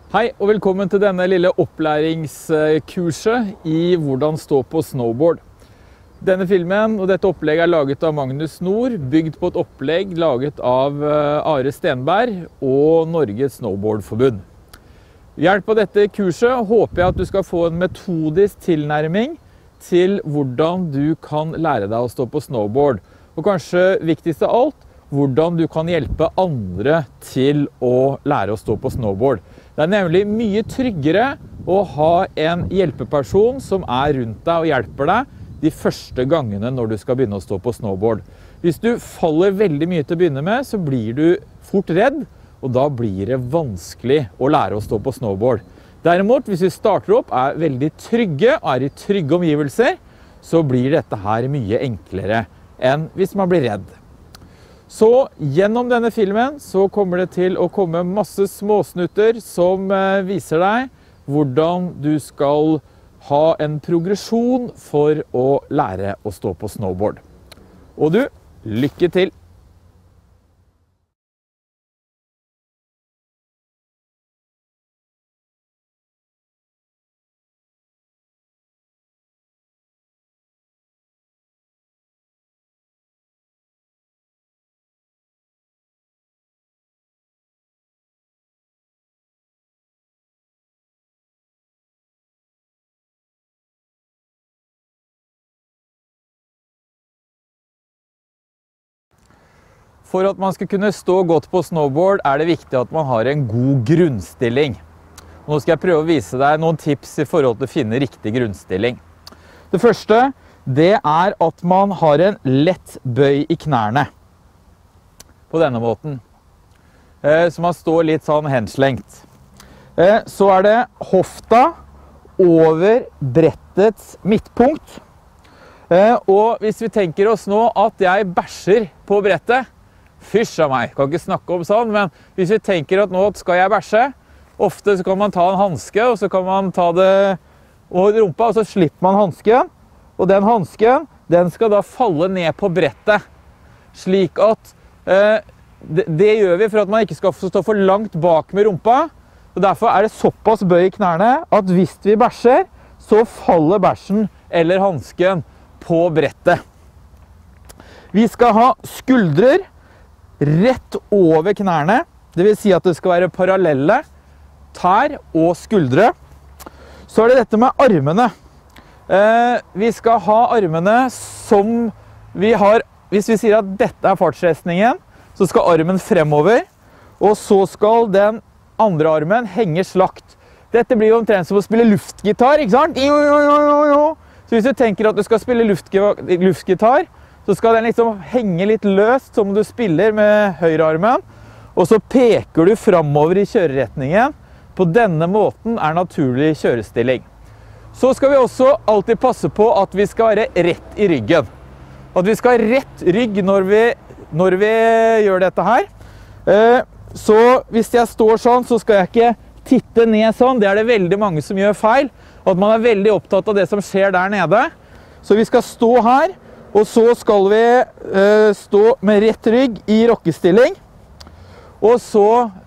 Hei og velkommen til denne lille opplæringskurset i hvordan stå på snowboard. Denne filmen og dette opplegget laget av Magnus Nord, bygd på et opplegg laget av Are Stenberg og Norges Snowboardforbund. Ved hjelp av dette kurset håper jeg at du skal få en metodisk tilnærming til hvordan du kan lære deg å stå på snowboard. Og kanskje viktigst av alt, hvordan du kan hjelpe andre til å lære å stå på snowboard. Det er nemlig mye tryggere å ha en hjelpeperson som er rundt deg og hjelper deg de første gangene når du skal begynne å stå på snowboard. Hvis du faller veldig mye til å begynne med, så blir du fort redd, og da blir det vanskelig å lære å stå på snowboard. Derimot, hvis vi starter opp, er veldig trygge og er i trygge omgivelser, så blir dette her mye enklere enn hvis man blir redd. Så gjennom denne filmen så kommer det til å komme masse småsnutter som viser deg hvordan du skal ha en progresjon for å lære å stå på snowboard. Og du, lykke til! For at man skal kunne stå godt på snowboard er det viktig at man har en god grunnstilling. Nå skal jeg prøve å vise deg noen tips i forhold til å finne riktig grunnstilling. Det første, det er at man har en lett bøy i knærne. På denne måten. Så man står litt sånn henslengt. Så er det hofta over brettets midtpunkt. Og hvis vi tenker oss nå at jeg bæsjer på brettet, fysj av meg, kan ikke snakke om sånn, men hvis vi tenker at nå skal jeg bæsje, ofte så kan man ta en handske, og så kan man ta det over rumpa, og så slipper man hansken, og den hansken, den skal da falle ned på brettet, slik at det gjør vi for at man ikke skal stå for langt bak med rumpa, og derfor er det såpass bøy i knærne at hvis vi bæsjer, så faller bæsjen eller hansken på brettet. Vi skal ha skuldrer rett over knærne, det vil si at det skal være parallelle tær og skuldre. Så er det dette med armene. Vi skal ha armene som vi har, hvis vi sier at dette er fartsretningen, så skal armen fremover, og så skal den andre armen henge slakt. Dette blir jo omtrent som å spille luftgitar, ikke sant? Så hvis du tenker at du skal spille luftgitar, så skal den liksom henge litt løst som du spiller med høyrearmen, og så peker du fremover i kjøreretningen. På denne måten er naturlig kjørestilling. Så skal vi også alltid passe på at vi skal være rett i ryggen. At vi skal ha rett rygg når vi gjør dette her. Så hvis jeg står sånn, så skal jeg ikke titte ned sånn. Det er det veldig mange som gjør feil. At man er veldig opptatt av det som skjer der nede. Så vi skal stå her. Og så skal vi stå med rett rygg i rockestilling. Og så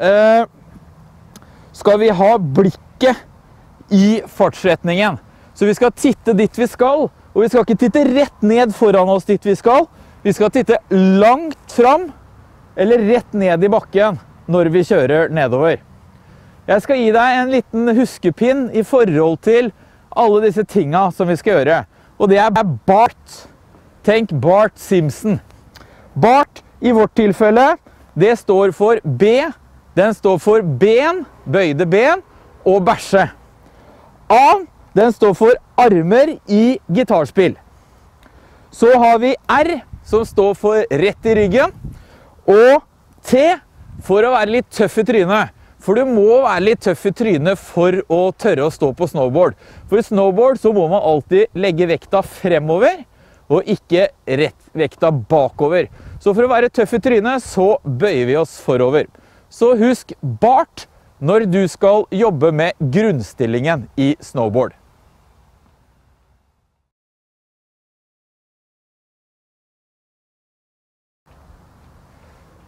skal vi ha blikket i fartsretningen. Så vi skal titte dit vi skal, og vi skal ikke titte rett ned foran oss dit vi skal. Vi skal titte langt fram, eller rett ned i bakken når vi kjører nedover. Jeg skal gi deg en liten huskepinn i forhold til alle disse tingene som vi skal gjøre. Og det er Bart. Tenk Bart Simpson. Bart, i vårt tilfelle, det står for B. Den står for ben, bøyde ben, og bæsje. A, den står for armer i gitarspill. Så har vi R, som står for rett i ryggen, og T, for å være litt tøff i trynet. For du må være litt tøff i trynet for å tørre å stå på snowboard. For i snowboard så må man alltid legge vekta fremover, og ikke rett vekta bakover. Så for å være tøff i trynet, så bøyer vi oss forover. Så husk Bart når du skal jobbe med grunnstillingen i snowboard.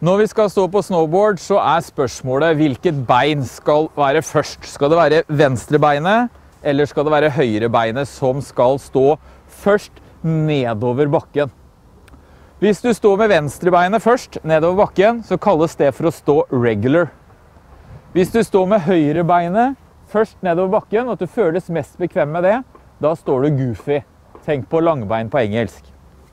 Når vi skal stå på snowboard, så spørsmålet hvilket bein skal være først. Skal det være venstre beinet, eller skal det være høyre beinet som skal stå først nedover bakken? Hvis du står med venstre beinet først nedover bakken, så kalles det for å stå regular. Hvis du står med høyre beinet først nedover bakken, og at du føles mest bekvem med det, da står du goofy. Tenk på langbein på engelsk.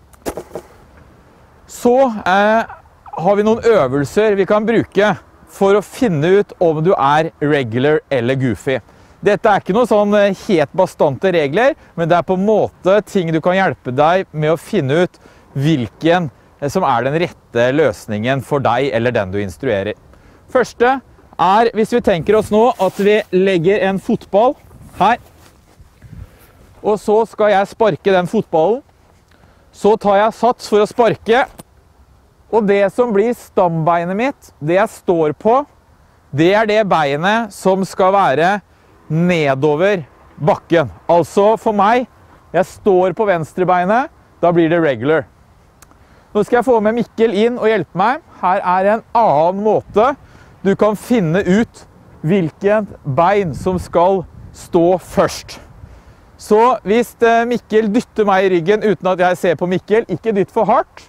Så har vi noen øvelser vi kan bruke for å finne ut om du regular eller goofy. Dette ikke noen sånn helt bastante regler, men det på en måte ting du kan hjelpe deg med å finne ut hvilken som den rette løsningen for deg eller den du instruerer. Første hvis vi tenker oss nå at vi legger en fotball her, og så skal jeg sparke den fotballen. Så tar jeg sats for å sparke, og det som blir stambeinet mitt, det jeg står på, det det beinet som skal være nedover bakken. Altså for meg, jeg står på venstre beinet, da blir det regular. Nå skal jeg få med Mikkel inn og hjelpe meg. Her en annen måte du kan finne ut hvilken bein som skal stå først. Så hvis Mikkel dytter meg i ryggen uten at jeg ser på Mikkel, ikke dytt for hardt,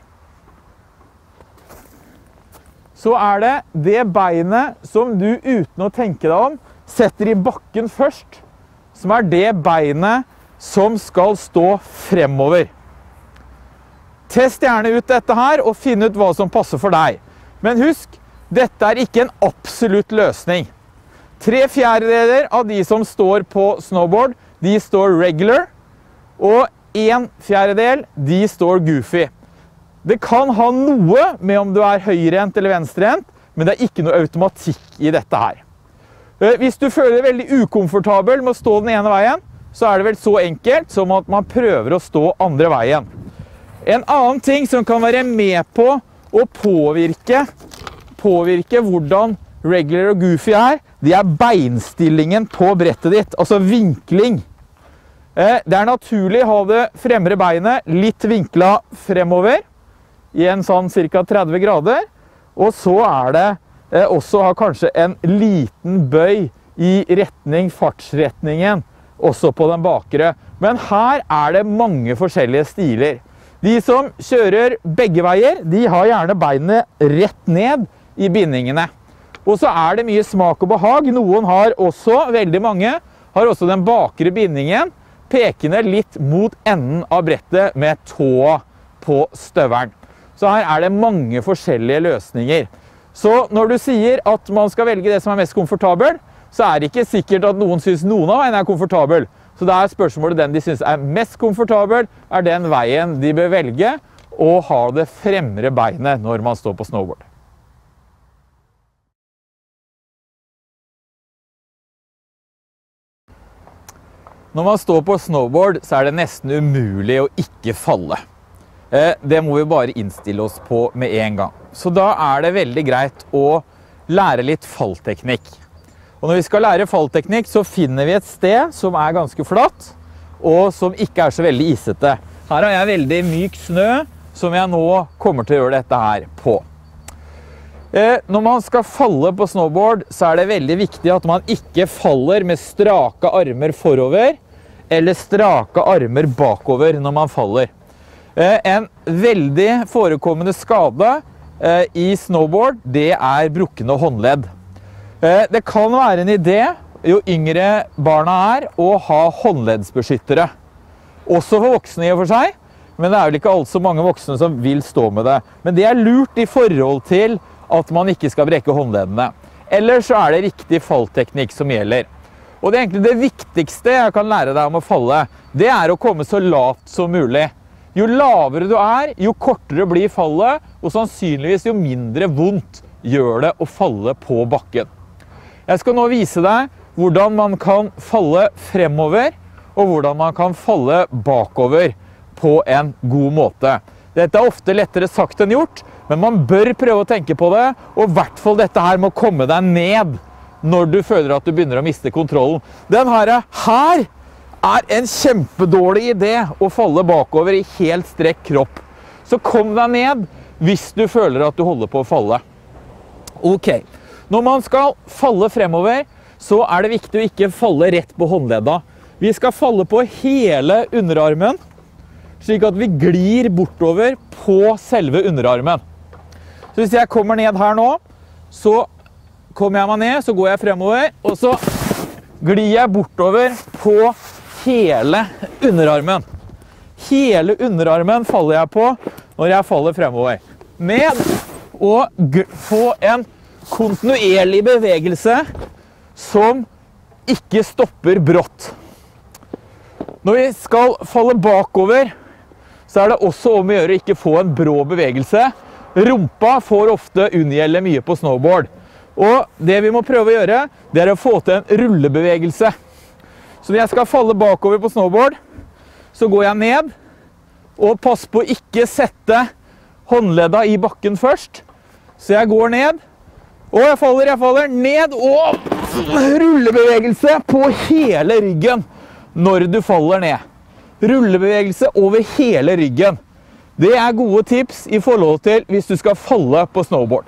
så det beinet som du uten å tenke deg om, setter i bakken først, som det beinet som skal stå fremover. Test gjerne ut dette her, og finn ut hva som passer for deg. Men husk, dette ikke en absolutt løsning. 3/4 av de som står på snowboard, de står regular, og 1/4 de står goofy. Det kan ha noe med om du høyrehendt eller venstrehendt, men det ikke noe automatikk i dette her. Hvis du føler deg veldig ukomfortabel med å stå den ene veien, så det vel så enkelt som at man prøver å stå andre veien. En annen ting som kan være med på å påvirke hvordan regular og goofy det beinstillingen på brettet ditt, altså vinkling. Det naturlig å ha det fremre beinet litt vinklet fremover, i en sånn cirka 30 grader, og så det også ha kanskje en liten bøy i fartsretningen, også på den bakre. Men her det mange forskjellige stiler. De som kjører begge veier, de har gjerne beinet rett ned i bindingene. Og så det mye smak og behag. Noen har også, veldig mange, har også den bakre bindingen pekende litt mot enden av brettet med tåa på støvelen. Så her det mange forskjellige løsninger. Så når du sier at man skal velge det som mest komfortabel, så det ikke sikkert at noen synes noen av veien komfortabel. Så det spørsmålet den de synes mest komfortabel, den veien de bør velge, og ha det fremre beinet når man står på snowboard. Når man står på snowboard, så det nesten umulig å ikke falle. Det må vi bare innstille oss på med en gang. Så da det veldig greit å lære litt fallteknikk. Og når vi skal lære fallteknikk, så finner vi et sted som ganske flatt, og som ikke så veldig isete. Her har jeg veldig myk snø, som jeg nå kommer til å gjøre dette her på. Når man skal falle på snowboard, så det veldig viktig at man ikke faller med strake armer forover, eller strake armer bakover når man faller. En veldig forekommende skade i snowboard, det brukne håndledd. Det kan være en idé, jo yngre barna å ha håndleddsbeskyttere. Også for voksne i og for seg, men det vel ikke altså mange voksne som vil stå med det. Men det lurt i forhold til at man ikke skal brekke håndleddene. Ellers så det riktig fallteknikk som gjelder. Og det egentlig det viktigste jeg kan lære deg om å falle, det å komme så lavt som mulig. Jo lavere du jo kortere blir fallet, og sannsynligvis jo mindre vondt gjør det å falle på bakken. Jeg skal nå vise deg hvordan man kan falle fremover, og hvordan man kan falle bakover på en god måte. Dette ofte lettere sagt enn gjort, men man bør prøve å tenke på det, og i hvert fall dette her må komme deg ned når du føler at du begynner å miste kontrollen. Den her en kjempedårlig idé å falle bakover i helt strekk kropp. Så kom deg ned hvis du føler at du holder på å falle. Ok, når man skal falle fremover, så er det viktig å ikke falle rett på håndledda. Vi skal falle på hele underarmen, slik at vi glir bortover på selve underarmen. Så hvis jeg kommer ned her nå, så kommer jeg meg ned, så går jeg fremover, og så glir jeg bortover på hele underarmen. Hele underarmen faller jeg på når jeg faller fremover. Ned og få en kontinuerlig bevegelse som ikke stopper brått. Når vi skal falle bakover, så er det også om å gjøre å ikke få en brå bevegelse. Rumpa får ofte unngjelde mye på snowboard. Og det vi må prøve å gjøre, det er å få til en rullebevegelse. Så når jeg skal falle bakover på snowboard, så går jeg ned, og pass på å ikke sette håndledda i bakken først. Så jeg går ned, og jeg faller ned, og rullebevegelse på hele ryggen når du faller ned. Rullebevegelse over hele ryggen. Det er gode tips i forhold til hvis du skal falle på snowboard.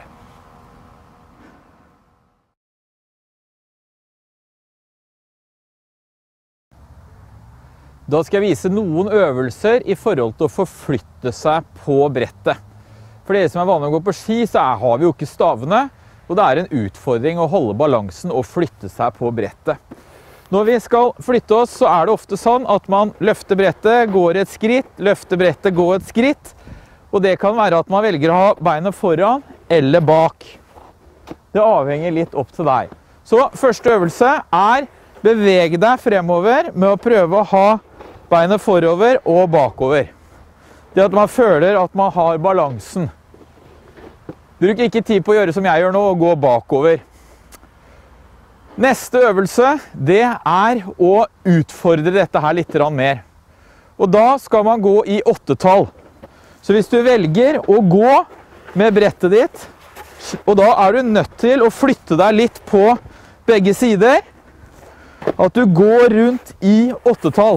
Da skal jeg vise noen øvelser i forhold til å forflytte seg på brettet. For dere som er vanlig å gå på ski, så har vi jo ikke stavene, og det er en utfordring å holde balansen og flytte seg på brettet. Når vi skal flytte oss, så er det ofte sånn at man løfter brettet, går et skritt, løfter brettet, går et skritt. Og det kan være at man velger å ha beinet foran eller bak. Det avhenger litt opp til deg. Så første øvelse er bevege deg fremover med å prøve å ha beinet forover og bakover. Det at man føler at man har balansen. Bruk ikke tid på å gjøre som jeg gjør nå, og gå bakover. Neste øvelse, det er å utfordre dette her litt mer. Og da skal man gå i 8-tall. Så hvis du velger å gå med brettet ditt, og da er du nødt til å flytte deg litt på begge sider, at du går rundt i 8-tall.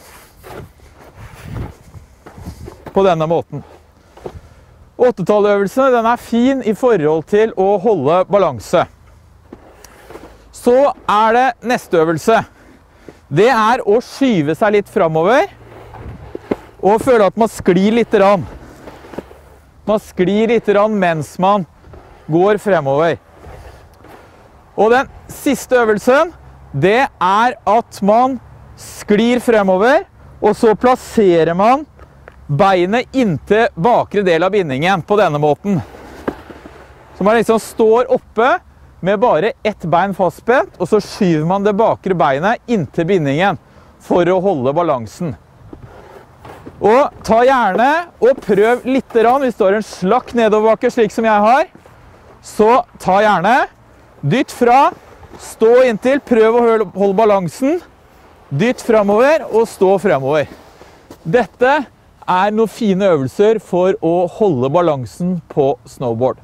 På denne måten. 8-talløvelsen, den er fin i forhold til å holde balanse. Så er det neste øvelse. Det er å skyve seg litt fremover og føle at man sklir litt. Man sklir litt mens man går fremover. Og den siste øvelsen, det er at man sklir fremover, og så plasserer man beinet inntil bakre del av bindingen på denne måten. Så man liksom står oppe med bare ett bein fastspent, og så skyver man det bakre beinet inntil bindingen for å holde balansen. Og ta gjerne og prøv litt, hvis du har en slakk nedoverbakke slik som jeg har, så ta gjerne, dytt fra, stå inntil, prøv å holde balansen, dytt fremover og stå fremover. Dette er noen fine øvelser for å holde balansen på snowboard.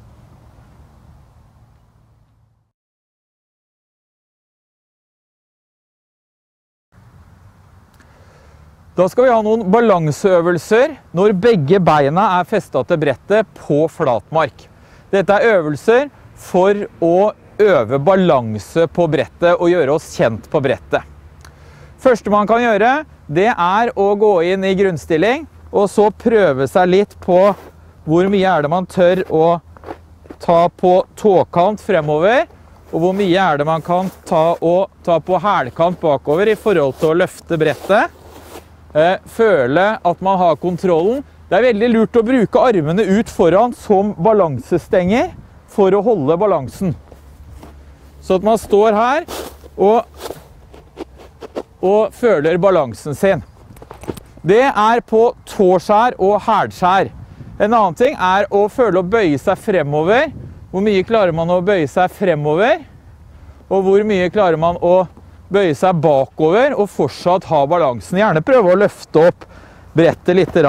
Da skal vi ha noen balanseøvelser når begge beina er festet til brettet på flatmark. Dette er øvelser for å øve balanse på brettet og gjøre oss kjent på brettet. Første man kan gjøre, det er å gå inn i grunnstilling, og så prøve seg litt på hvor mye er det man tør å ta på tåkant fremover, og hvor mye er det man kan ta på hælkant bakover i forhold til å løfte brettet. Føle at man har kontrollen. Det er veldig lurt å bruke armene ut foran som balansestenger for å holde balansen. Så at man står her og føler balansen sin. Det er på tåskjær og hælskjær. En annen ting er å føle å bøye seg fremover. Hvor mye klarer man å bøye seg fremover? Og hvor mye klarer man å bøye seg bakover og fortsatt ha balansen. Gjerne prøve å løfte opp brettet litt.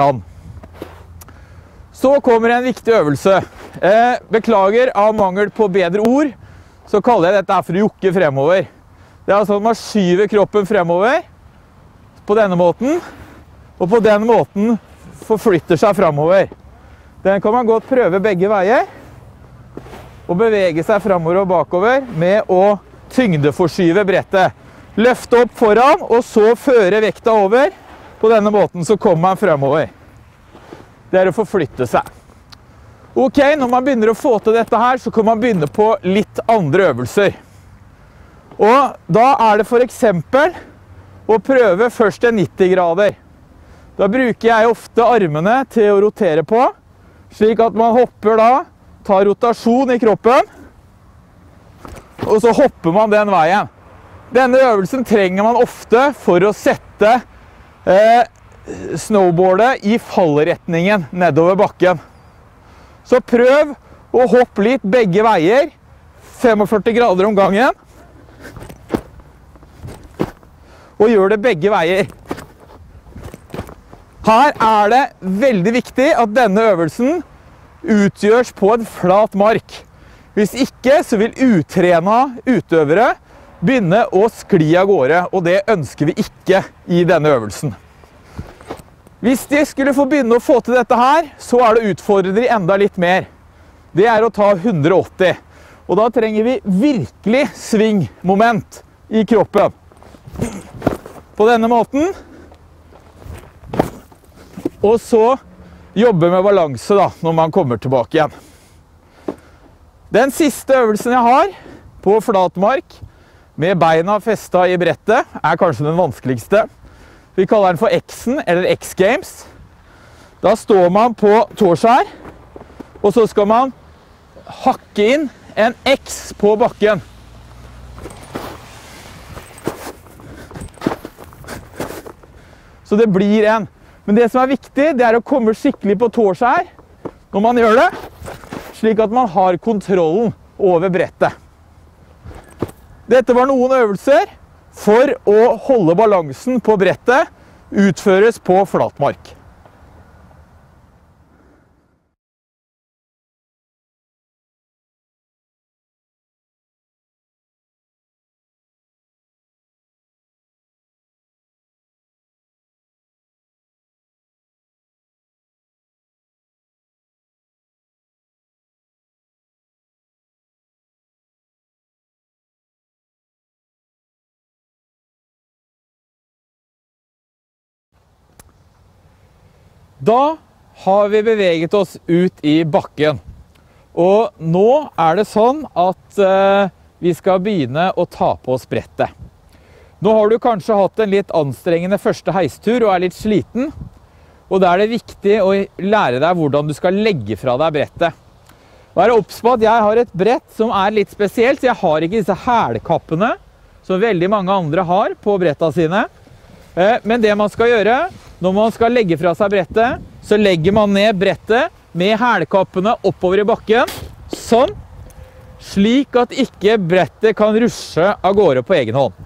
Så kommer en viktig øvelse. Beklager av mangel på bedre ord, så kaller jeg dette for å jokke fremover. Det er altså at man skyver kroppen fremover på denne måten, og på den måten forflytter seg fremover. Den kan man godt prøve begge veier. å bevege seg fremover og bakover med å tyngdeforskyve brettet. Løfte opp foran, og så føre vekta over. På denne måten så kommer man fremover. Det er å forflytte seg. Ok, når man begynner å få til dette her, så kan man begynne på litt andre øvelser. Og da er det for eksempel å prøve først en 90 grader. Da bruker jeg ofte armene til å rotere på, slik at man hopper da, tar rotasjon i kroppen, og så hopper man den veien. Denne øvelsen trenger man ofte for å sette snowboardet i fallretningen nedover bakken. Så prøv å hoppe litt begge veier, 45 grader om gangen, og gjør det begge veier. Her er det veldig viktig at denne øvelsen utgjøres på en flat mark. Hvis ikke så vil utrena utøvere begynne å skli av gårde, og det ønsker vi ikke i denne øvelsen. Hvis de skulle få begynne å få til dette her, så er det utfordrer de enda litt mer. Det er å ta 180, og da trenger vi virkelig svingmoment i kroppen. På denne måten. Og så jobbe med balanse da, når man kommer tilbake igjen. Den siste øvelsen jeg har på flatmark, med beina festet i brettet, er kanskje den vanskeligste. Vi kaller den for X-en, eller X-Games. Da står man på tåskjær, og så skal man hakke inn en X på bakken. Så det blir en. Men det som er viktig, det er å komme skikkelig på tåskjær når man gjør det, slik at man har kontrollen over brettet. Dette var noen øvelser for å holde balansen på brettet, utføres på flatmark. Da har vi beveget oss ut i bakken, og nå er det sånn at vi skal begynne å ta på oss brettet. Nå har du kanskje hatt en litt anstrengende første heistur og er litt sliten, og da er det viktig å lære deg hvordan du skal legge fra deg brettet. Vær obs på at jeg har et brett som er litt spesielt, så jeg har ikke disse hælkappene som veldig mange andre har på brettene sine. Men det man skal gjøre, når man skal legge fra seg brettet, så legger man ned brettet med hælkappene oppover i bakken, sånn, slik at ikke brettet kan rushe av gårde på egen hånd.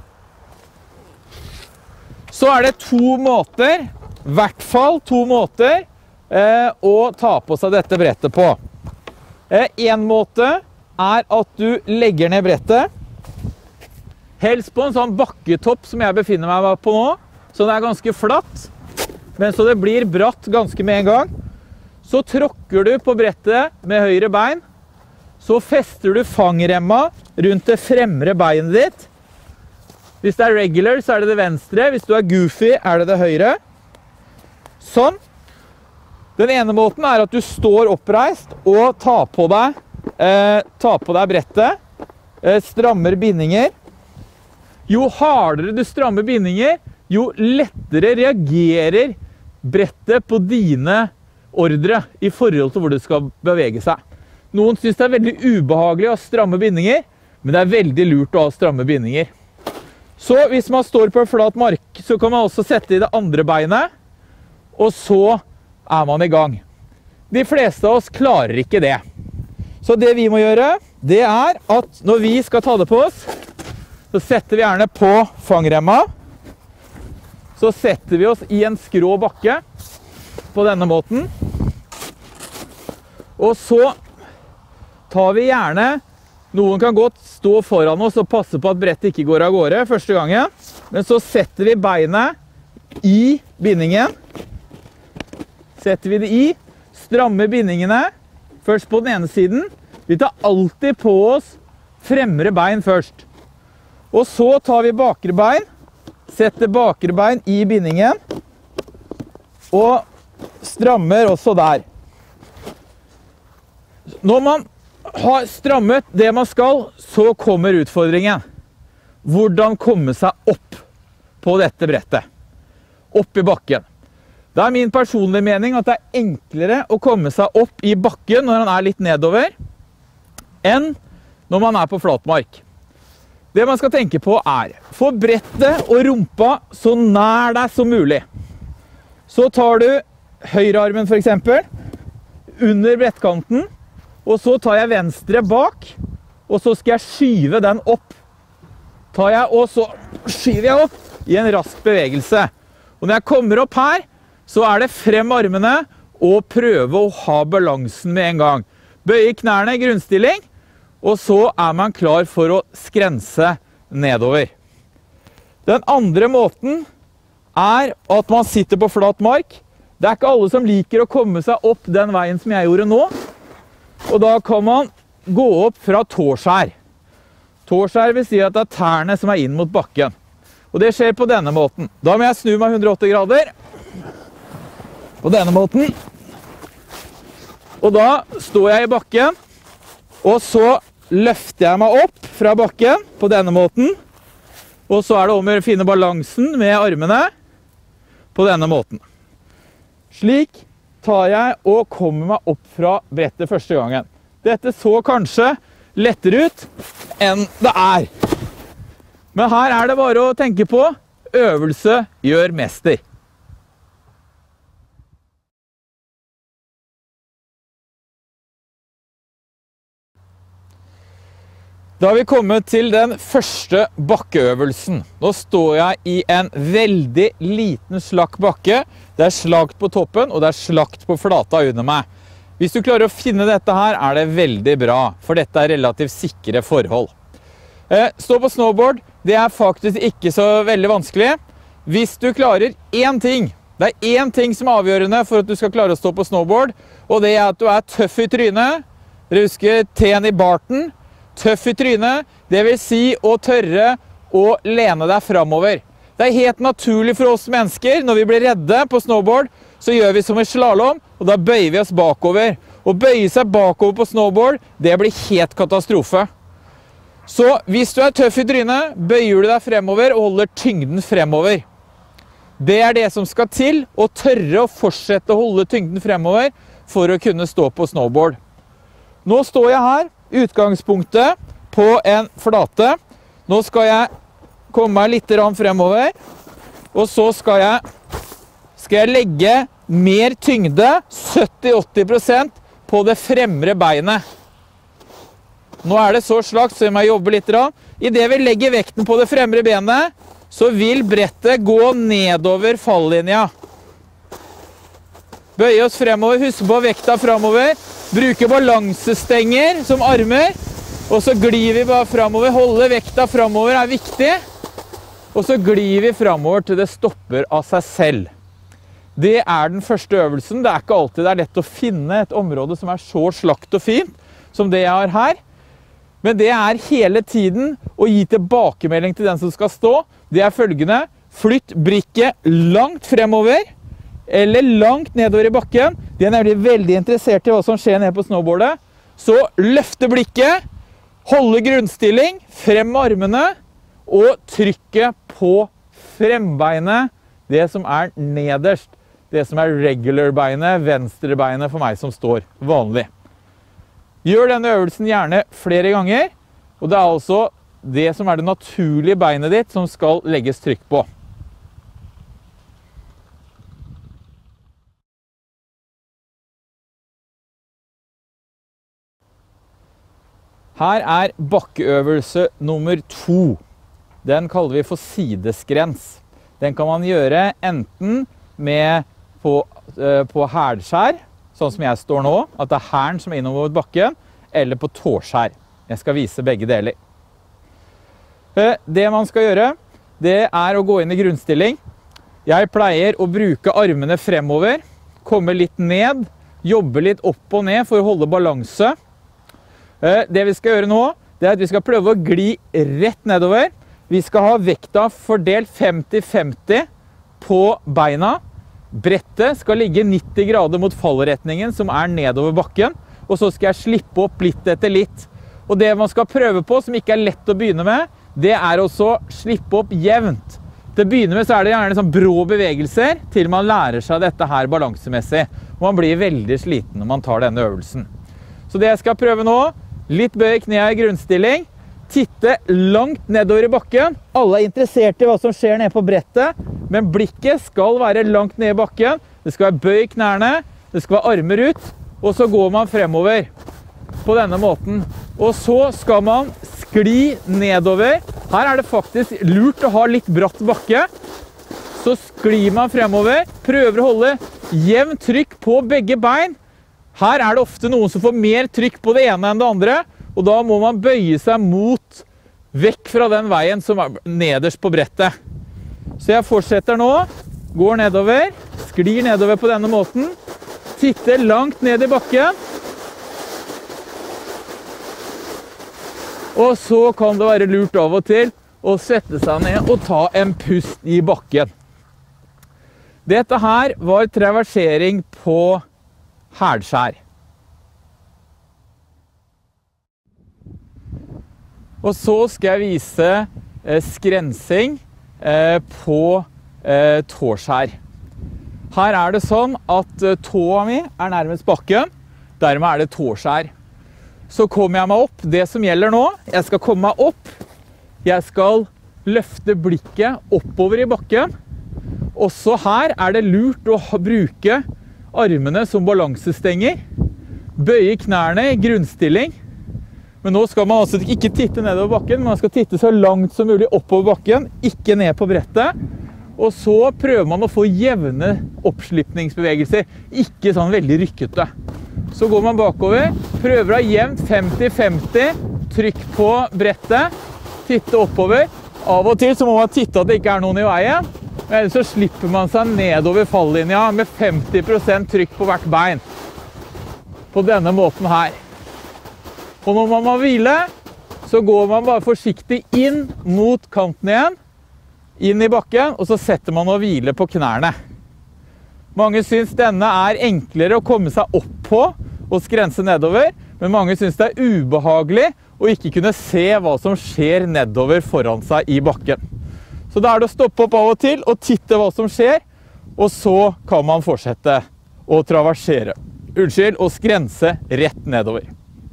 Så er det to måter, i hvert fall to måter, å ta på seg dette brettet på. En måte er at du legger ned brettet, helst på en sånn bakketopp som jeg befinner meg på nå, så det er ganske flatt, men så det blir bratt ganske med en gang. Så tråkker du på brettet med høyre bein, så fester du fangremma rundt det fremre beinet ditt. Hvis det er regular, så er det det venstre. Hvis du er goofy, er det det høyre. Sånn. Den ene måten er at du står oppreist og tar på deg brettet, strammer bindinger. Jo hardere du strammer bindinger, jo lettere reagerer brettet på dine ordre i forhold til hvor du skal bevege seg. Noen synes det er veldig ubehagelig å ha stramme bindinger, men det er veldig lurt å ha stramme bindinger. Så hvis man står på en flat mark, så kan man også sette i det andre beinet, og så er man i gang. De fleste av oss klarer ikke det. Så det vi må gjøre, det er at når vi skal ta det på oss, så setter vi gjerne på fangremma. Så setter vi oss i en skrå bakke på denne måten. Og så tar vi gjerne, noen kan godt stå foran oss og passe på at brettet ikke går av gårde første gangen. Men så setter vi beinet i bindingen. Setter vi det i, strammer bindingene først på den ene siden, Vi tar alltid på oss fremre bein først. Og så tar vi bakre bein, setter bakre bein i bindingen, og strammer også der. Når man har strammet det man skal, så kommer utfordringen. Hvordan komme seg opp på dette brettet? Opp i bakken. Det er min personlige mening at det er enklere å komme seg opp i bakken når han er litt nedover, enn når man er på flatmark. Det man skal tenke på er, få brettet og rumpa så nær deg som mulig. Så tar du høyrearmen for eksempel, under brettkanten, og så tar jeg venstre bak, og så skal jeg skyve den opp. Og så skyver jeg opp i en rask bevegelse. Og når jeg kommer opp her, så er det frem armene og prøve å ha balansen med en gang. Bøye knærne i grunnstilling, og så er man klar for å skrense nedover. Den andre måten er at man sitter på flat mark. Det er ikke alle som liker å komme seg opp den veien som jeg gjorde nå. Og da kan man gå opp fra tåskjær. Tåskjær vil si at det er tærne som er inn mot bakken. Og det skjer på denne måten. Da må jeg snu meg 180 grader. På denne måten. Og da står jeg i bakken, og så løfter jeg meg opp fra bakken på denne måten. Og så er det om å finne balansen med armene på denne måten. Slik tar jeg og kommer meg opp fra brettet første gangen. Dette så kanskje lettere ut enn det er. Men her er det bare å tenke på, øvelse gjør mester. Da har vi kommet til den første bakkeøvelsen. Nå står jeg i en veldig liten slakk bakke. Det er slakt på toppen, og det er slakt på flata under meg. Hvis du klarer å finne dette her, er det veldig bra, for dette er relativt sikre forhold. Stå på snowboard, det er faktisk ikke så veldig vanskelig. Hvis du klarer én ting, det er én ting som er avgjørende for at du skal klare å stå på snowboard, og det er at du er tøff i trynet. Dere husker T-en i barten. Tøff i trynet, det vil si å tørre å lene deg fremover. Det er helt naturlig for oss mennesker, når vi blir redde på snowboard, så gjør vi som i slalom, og da bøyer vi oss bakover. Å bøye seg bakover på snowboard, det blir helt katastrofe. Så hvis du er tøff i trynet, bøyer du deg fremover og holder tyngden fremover. Det er det som skal til, å tørre å fortsette å holde tyngden fremover for å kunne stå på snowboard. Nå står jeg her, utgangspunktet på en flate. Nå skal jeg komme meg litt fremover, og så skal jeg legge mer tyngde, 70-80% på det fremre beinet. Nå er det så slakt, så jeg må jobbe litt. I det vi legger vekten på det fremre benet, så vil brettet gå nedover falllinja. Bøye oss fremover, husk på vekta fremover. Bruke balansestenger som armer, og så glir vi bare fremover. Holde vekta fremover er viktig. Og så glir vi fremover til det stopper av seg selv. Det er den første øvelsen. Det er ikke alltid det er lett å finne et område som er så slakt og fint som det jeg har her. Men det er hele tiden å gi tilbakemelding til den som skal stå. Det er følgende: flytt blikket langt fremover, eller langt nedover i bakken. De er nemlig veldig interessert i hva som skjer nede på snowboardet. Så løfte blikket, holde grunnstilling, frem med armene, og trykke på frembeinet, det som er nederst. Det som er regular-beinet, venstrebeinet for meg som står vanlig. Gjør denne øvelsen gjerne flere ganger, og det er altså det som er det naturlige beinet ditt som skal legges trykk på. Her er bakkeøvelse nummer 2. Den kaller vi for sideskrens. Den kan man gjøre enten på hælskjær, sånn som jeg står nå, at det er hælen som er innover bakken, eller på tåskjær. Jeg skal vise begge deler. Det man skal gjøre, det er å gå inn i grunnstilling. Jeg pleier å bruke armene fremover, komme litt ned, jobbe litt opp og ned for å holde balanse. Det vi skal gjøre nå, det er at vi skal prøve å gli rett nedover. Vi skal ha vekta fordelt 50-50 på beina. Brettet skal ligge 90 grader mot fallretningen som er nedover bakken. Og så skal jeg slippe opp litt etter litt. Og det man skal prøve på, som ikke er lett å begynne med, det er også slippe opp jevnt. Til å begynne med så er det gjerne sånn brå bevegelser til man lærer seg dette her balansemessig. Og man blir veldig sliten når man tar denne øvelsen. Så det jeg skal prøve nå, litt bøy kne i grunnstilling, titte langt nedover i bakken. Alle er interessert i hva som skjer nede på brettet, men blikket skal være langt nede i bakken. Det skal være bøy knærne, det skal være armer ut, og så går man fremover på denne måten. Og så skal man skli nedover. Her er det faktisk lurt å ha litt bratt bakke. Så sklir man fremover, prøver å holde jevnt trykk på begge bein. Her er det ofte noen som får mer trykk på det ene enn det andre, og da må man bøye seg vekk fra den veien som er nederst på brettet. Så jeg fortsetter nå, går nedover, sklir nedover på denne måten, titter langt ned i bakken, og så kan det være lurt av og til å sette seg ned og ta en pust i bakken. Dette her var traversering på hælskjær. Og så skal jeg vise skrensing på tåskjær. Her er det sånn at tåa mi er nærmest bakken, dermed er det tåskjær. Så kommer jeg meg opp. Det som gjelder nå, jeg skal komme meg opp. Jeg skal løfte blikket oppover i bakken. Også her er det lurt å bruke armene som balansestenger. Bøye knærne i grunnstilling. Men nå skal man altså ikke titte nedover bakken, man skal titte så langt som mulig oppover bakken, ikke ned på brettet. Og så prøver man å få jevne oppslipningsbevegelser, ikke sånn veldig rykkete. Så går man bakover, prøver å ha jevnt 50-50, trykk på brettet, titte oppover. Av og til så må man titte at det ikke er noen i veien, men ellers så slipper man seg nedover falllinja med 50% trykk på hvert bein. På denne måten her. Og når man må hvile, så går man bare forsiktig inn mot kanten igjen, inn i bakken, og så setter man og hviler på knærne. Mange synes denne er enklere å komme seg opp på og skrense nedover, men mange synes det er ubehagelig å ikke kunne se hva som skjer nedover foran seg i bakken. Så da er det å stoppe opp av og til og titte hva som skjer, og så kan man fortsette å traversere. Og skrense rett nedover.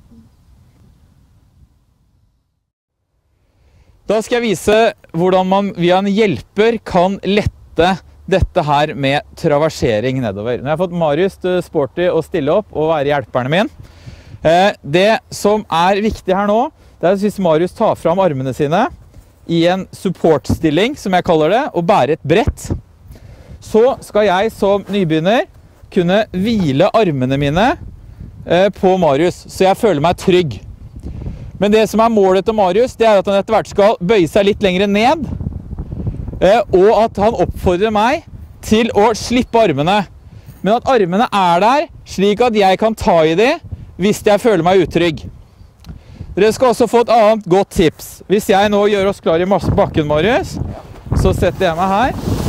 Da skal jeg vise hvordan man via en hjelper kan lette dette her med traversering nedover. Nå har jeg fått Marius Sporty å stille opp og være hjelperne min. Det som er viktig her nå, det er at hvis Marius tar fram armene sine i en supportstilling, som jeg kaller det, og bærer et brett, så skal jeg som nybegynner kunne hvile armene mine på Marius, så jeg føler meg trygg. Men det som er målet til Marius, det er at han etter hvert skal bøye seg litt lengre ned, og at han oppfordrer meg til å slippe armene. Men at armene er der, slik at jeg kan ta i dem hvis jeg føler meg utrygg. Dere skal også få et annet godt tips. Hvis jeg nå gjør oss klar i bakken, Marius, så setter jeg meg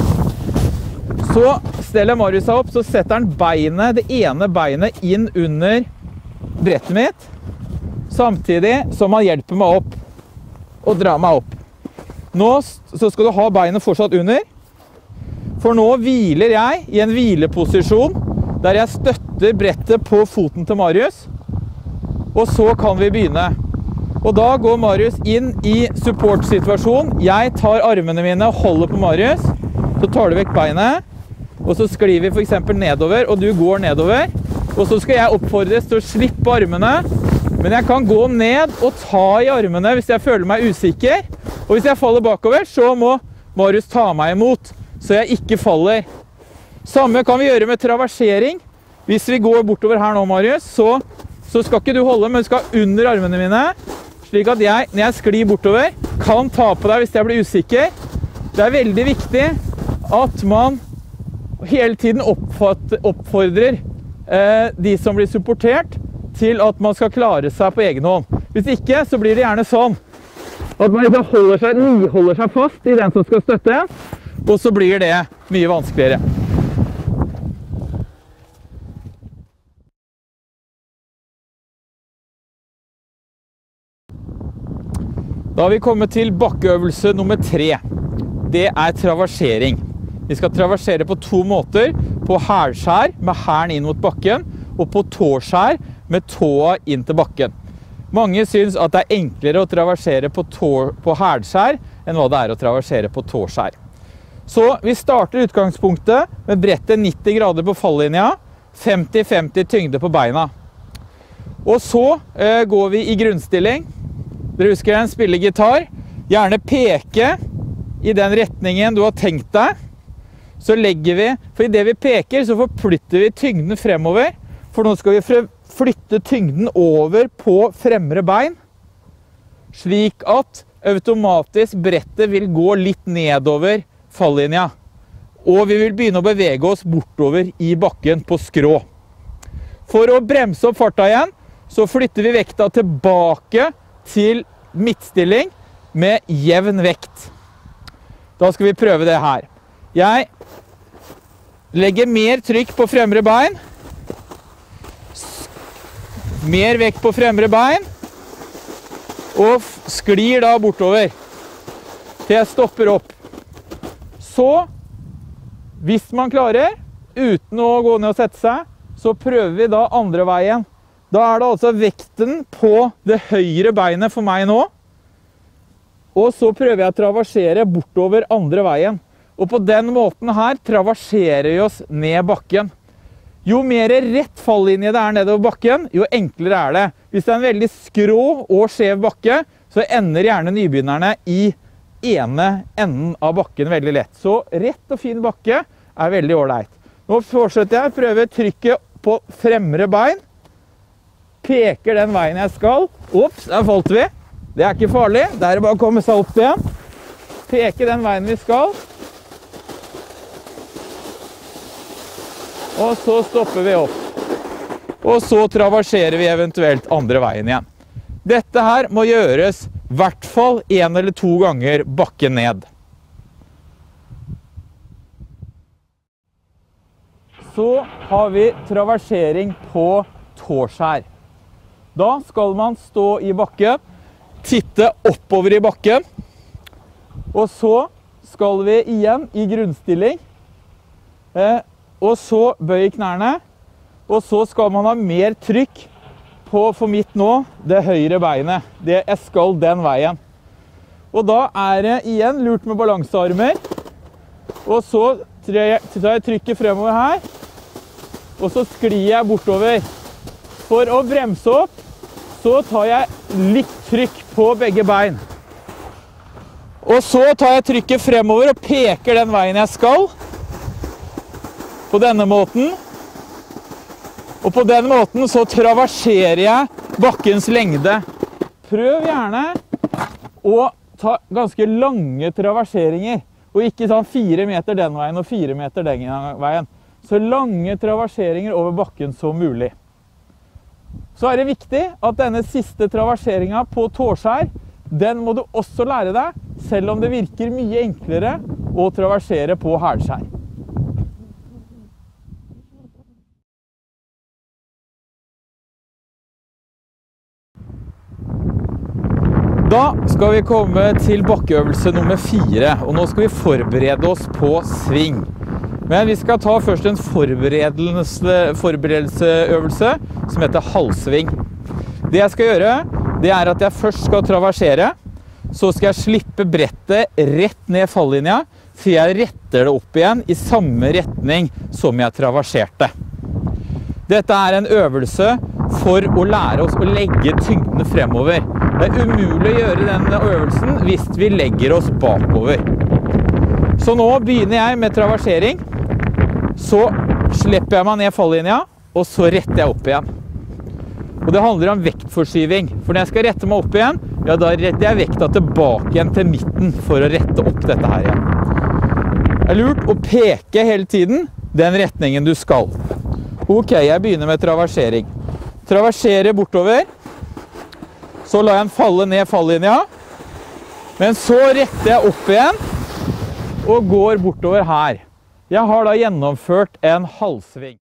her. Så steller Marius seg opp, så setter han beinet, det ene beinet inn under brettet mitt, samtidig som han hjelper meg opp og drar meg opp. Nå så skal du ha beinet fortsatt under, for nå hviler jeg i en hvileposisjon der jeg støtter brettet på foten til Marius, og så kan vi begynne. Og da går Marius inn i support-situasjon. Jeg tar armene mine og holder på Marius, så tar du vekk beinet, og så sklir vi for eksempel nedover, og du går nedover, og så skal jeg oppfordres til å slippe armene. Men jeg kan gå ned og ta i armene hvis jeg føler meg usikker. Og hvis jeg faller bakover, så må Marius ta meg imot, så jeg ikke faller. Samme kan vi gjøre med traversering. Hvis vi går bortover her nå, Marius, så skal ikke du holde, men du skal under armene mine, slik at jeg, når jeg sklir bortover, kan ta på deg hvis jeg blir usikker. Det er veldig viktig at man hele tiden oppfordrer de som blir supportert, til at man skal klare seg på egen hånd. Hvis ikke, så blir det gjerne sånn at man holder seg fast i den som skal støtte, og så blir det mye vanskeligere. Da har vi kommet til bakkeøvelse nummer 3. Det er traversering. Vi skal traversere på 2 måter. På hælskjær med hælen inn mot bakken, og på tåskjær med tåa inn til bakken. Mange synes at det er enklere å traversere på hælskjær enn hva det er å traversere på tåskjær. Så vi starter utgangspunktet med brettet 90 grader på fallinja, 50-50 tyngde på beina. Og så går vi i grunnstilling. Dere husker den, spille gitar. Gjerne peke i den retningen du har tenkt deg. Så legger vi, for i det vi peker så forflytter vi tyngden fremover, for nå skal vi flytte tyngden over på fremre bein, slik at automatisk brettet vil gå litt nedover fallinja. Og vi vil begynne å bevege oss bortover i bakken på skrå. For å bremse opp farta igjen, så flytter vi vekta tilbake til midtstilling med jevn vekt. Da skal vi prøve det her. Jeg legger mer trykk på fremre bein. Mer vekt på fremre bein. Og sklir da bortover til jeg stopper opp. Så, hvis man klarer, uten å gå ned og sette seg, så prøver vi da andre veien. Da er det altså vekten på det høyre beinet for meg nå. Og så prøver jeg å traversere bortover andre veien. Og på den måten her traverserer vi oss ned bakken. Jo mer rett fallinje det er nedover bakken, jo enklere er det. Hvis det er en veldig skrå og skjev bakke, så ender gjerne nybegynnerne i ene enden av bakken veldig lett. Så rett og fin bakke er veldig ordentlig. Nå fortsetter jeg, prøver trykket på fremre bein. Peker den veien jeg skal. Ops, der falt vi. Det er ikke farlig. Det er bare å komme seg opp igjen. Peker den veien vi skal. Og så stopper vi opp. Og så traverserer vi eventuelt andre veien igjen. Dette her må gjøres i hvert fall 1 eller 2 ganger bakken ned. Så har vi traversering på tåskjær. Da skal man stå i bakken, titte oppover i bakken, og så skal vi igjen i grunnstilling, og så bøye knærne, og så skal man ha mer trykk på, for mitt nå, det høyre beinet. Jeg skal den veien. Og da er det igjen lurt med balansearmer, og så tar jeg trykket fremover her, og så sklir jeg bortover. For å bremse opp, så tar jeg litt trykk på begge bein. Og så tar jeg trykket fremover og peker den veien jeg skal. På denne måten. Og på den måten så traverserer jeg bakkens lengde. Prøv gjerne å ta ganske lange traverseringer. Og ikke sånn 4 meter den veien og 4 meter den veien. Så lange traverseringer over bakken som mulig. Så er det viktig at denne siste traverseringen på tåskjær, den må du også lære deg, selv om det virker mye enklere å traversere på hælskjær. Da skal vi komme til bakkeøvelse nummer 4, og nå skal vi forberede oss på sving. Men vi skal ta først en forberedelsesøvelse som heter halvsving. Det jeg skal gjøre, det er at jeg først skal traversere, så skal jeg slippe brettet rett ned fallinja, så jeg retter det opp igjen i samme retning som jeg traverserte. Dette er en øvelse for å lære oss å legge tyngden fremover. Det er umulig å gjøre denne øvelsen hvis vi legger oss bakover. Så nå begynner jeg med traversering. Så slipper jeg meg ned fallinja, og så retter jeg opp igjen. Og det handler om vektforskyving. For når jeg skal rette meg opp igjen, ja, da retter jeg vekta tilbake igjen til midten for å rette opp dette her igjen. Det er lurt å peke hele tiden den retningen du skal. Ok, jeg begynner med traversering. Traversere bortover. Så lar jeg den falle ned falllinja. Men så retter jeg opp igjen og går bortover her. Jeg har da gjennomført en halvsving.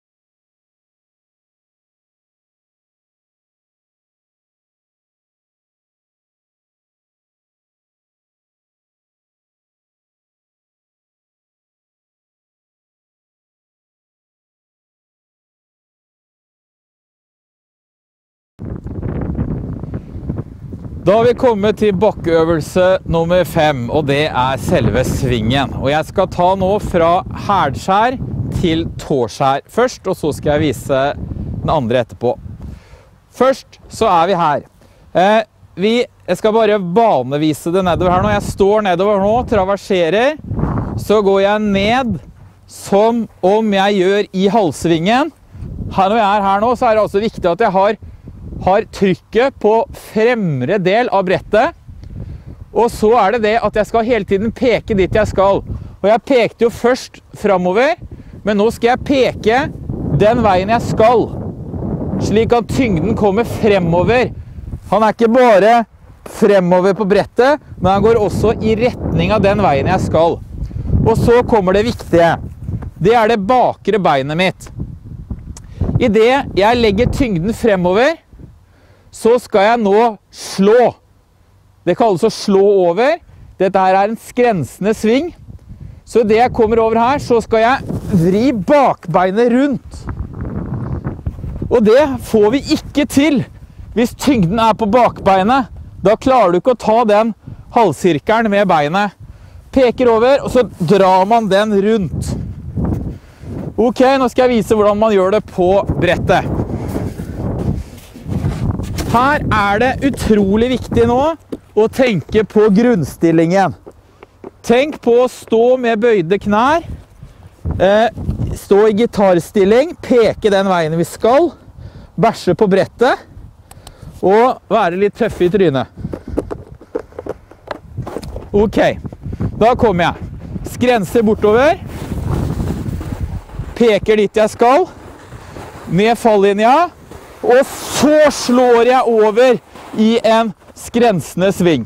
Da har vi kommet til bakkeøvelse nummer 5, og det er selve svingen. Og jeg skal ta nå fra hælskjær til tåskjær først, og så skal jeg vise den andre etterpå. Først så er vi her. Jeg skal bare banevise det nedover her nå. Jeg står nedover nå, traverserer, så går jeg ned som om jeg gjør i halvsvingen. Her når jeg er her nå, så er det altså viktig at jeg har trykket på fremre del av brettet, og så er det det at jeg skal hele tiden peke dit jeg skal. Og jeg pekte jo først fremover, men nå skal jeg peke den veien jeg skal, slik at tyngden kommer fremover. Han er ikke bare fremover på brettet, men han går også i retning av den veien jeg skal. Og så kommer det viktige. Det er det bakre beinet mitt. I det jeg legger tyngden fremover, så skal jeg nå slå. Det kalles å slå over. Dette her er en skrensende sving. Så det jeg kommer over her, så skal jeg vri bakbeinet rundt. Og det får vi ikke til hvis tyngden er på bakbeinet. Da klarer du ikke å ta den halvsirkelen med beinet. Peker over, og så drar man den rundt. Ok, nå skal jeg vise hvordan man gjør det på brettet. Her er det utrolig viktig nå å tenke på grunnstillingen. Tenk på å stå med bøyde knær, stå i gitarstilling, peke den veien vi skal, bæsje på brettet, og være litt tøffe i trynet. Ok, da kommer jeg. Skrenser bortover, peker dit jeg skal, ned falllinja, og så slår jeg over i en skrensende sving.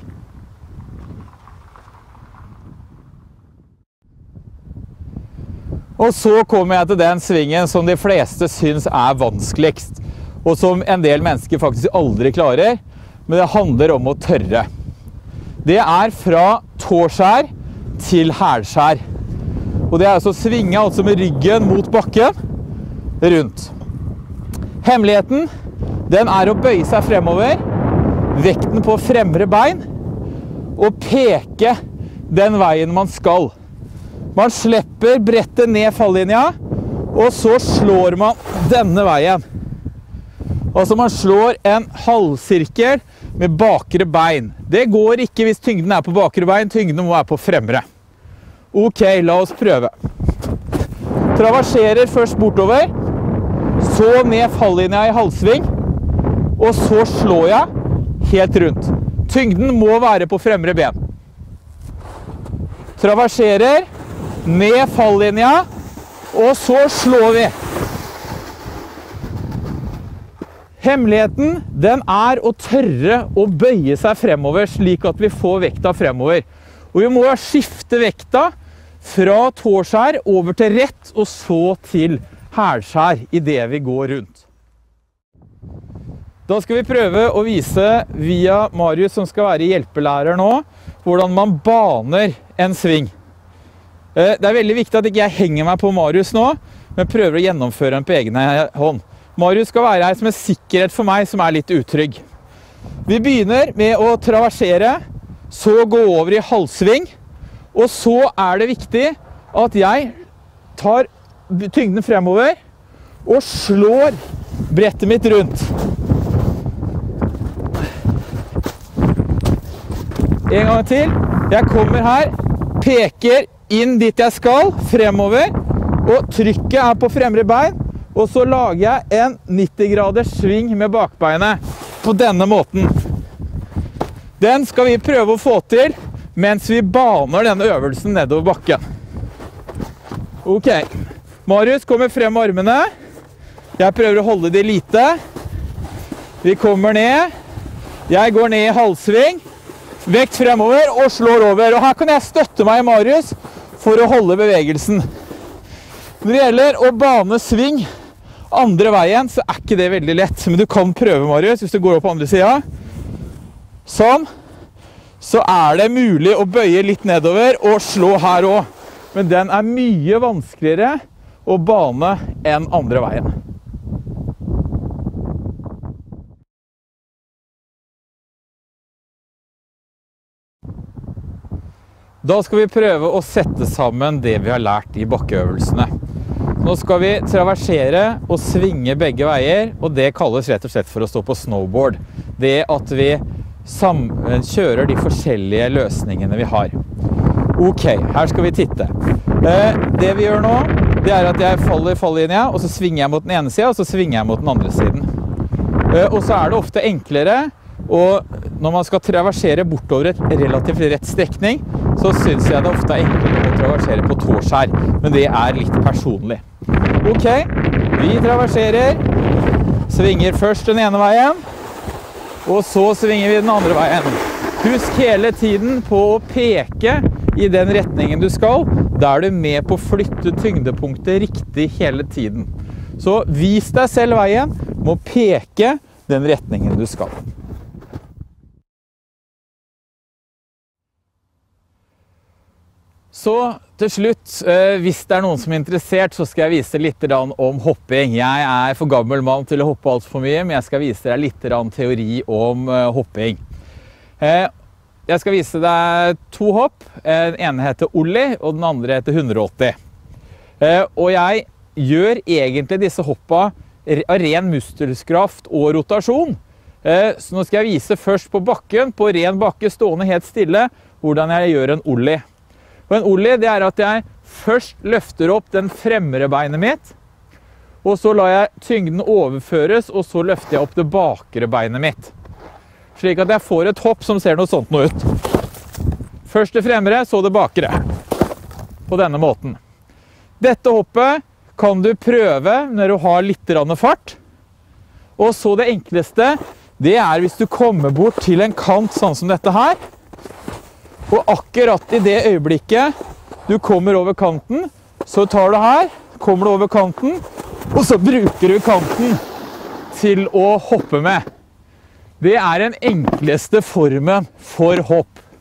Og så kommer jeg til den svingen som de fleste syns er vanskeligst, og som en del mennesker faktisk aldri klarer, men det handler om å tørre. Det er fra tåskjær til hælskjær. Og det er altså å svinge altså med ryggen mot bakken rundt. Hemmeligheten, den er å bøye seg fremover, vekten på fremre bein, og peke den veien man skal. Man slipper brettet ned falllinja, og så slår man denne veien. Altså man slår en halvsirkel med bakre bein. Det går ikke hvis tyngden er på bakre bein, tyngden må være på fremre. Ok, la oss prøve. Traverserer først bortover, så ned falllinja i halvsving, og så slår jeg helt rundt. Tyngden må være på fremre ben. Traverserer, ned falllinja, og så slår vi. Hemmeligheten, den er å tørre å bøye seg fremover, slik at vi får vekta fremover. Og vi må skifte vekta fra tåskjær over til rett, og så til hælskjær i det vi går rundt. Da skal vi prøve å vise via Marius, som skal være hjelpelærer nå, hvordan man baner en sving. Det er veldig viktig at ikke jeg henger meg på Marius nå, men prøver å gjennomføre den på egen hånd. Marius skal være her som en sikkerhet for meg som er litt utrygg. Vi begynner med å traversere, så gå over i halvsving, og så er det viktig at jeg tar tyngden fremover og slår brettet mitt rundt. En gang til. Jeg kommer her, peker inn dit jeg skal, fremover, og trykket er på fremre bein, og så lager jeg en 90-graders sving med bakbeinet på denne måten. Den skal vi prøve å få til mens vi baner denne øvelsen nedover bakken. Ok, Marius kommer frem med armene. Jeg prøver å holde de lite. Vi kommer ned, Jeg går ned i halvsving, vekt fremover og slår over. Og her kan jeg støtte meg i Marius for å holde bevegelsen. Når det gjelder å bane sving andre veien, så er ikke det veldig lett. Men du kan prøve, Marius, hvis du går opp på andre siden. Sånn. Så er det mulig å bøye litt nedover og slå her også. Men den er mye vanskeligere å bane enn andre veien. Da skal vi prøve å sette sammen det vi har lært i bakkeøvelsene. Nå skal vi traversere og svinge begge veier, og det kalles rett og slett for å stå på snowboard. Det at vi kjører de forskjellige løsningene vi har. Ok, her skal vi titte. Det vi gjør nå, det er at jeg faller falllinja, og så svinger jeg mot den ene siden, og så svinger jeg mot den andre siden. Og så er det ofte enklere, og når man skal traversere bortover et relativt rett strekning, så synes jeg det ofte er enklere å traversere på tåskjær, men det er litt personlig. Ok, vi traverserer, svinger først den ene veien, og så svinger vi den andre veien. Husk hele tiden på å peke i den retningen du skal, da er du med på å flytte tyngdepunktet riktig hele tiden. Så vis deg selv veien, må peke den retningen du skal. Så til slutt, hvis det er noen som er interessert, så skal jeg vise litt om hopping. Jeg er for gammel mann til å hoppe alt for mye, men jeg skal vise deg litt teori om hopping. Jeg skal vise deg 2 hopp. Den ene heter ollie, og den andre heter 180. Og jeg gjør egentlig disse hoppa av ren muskelkraft og rotasjon. Så nå skal jeg vise først på bakken, på ren bakke, stående helt stille, hvordan jeg gjør en ollie. Og en ollie, det er at jeg først løfter opp den fremre beinet mitt, og så lar jeg tyngden overføres, og så løfter jeg opp det bakre beinet mitt. Slik at jeg får et hopp som ser noe sånt noe ut. Først det fremre, så det bakre. På denne måten. Dette hoppet kan du prøve når du har litt fart. Og så det enkleste, det er hvis du kommer bort til en kant sånn som dette her. Og akkurat i det øyeblikket du kommer over kanten, så tar du her, kommer du over kanten, og så bruker du kanten til å hoppe med. Det er den enkleste formen for hopp.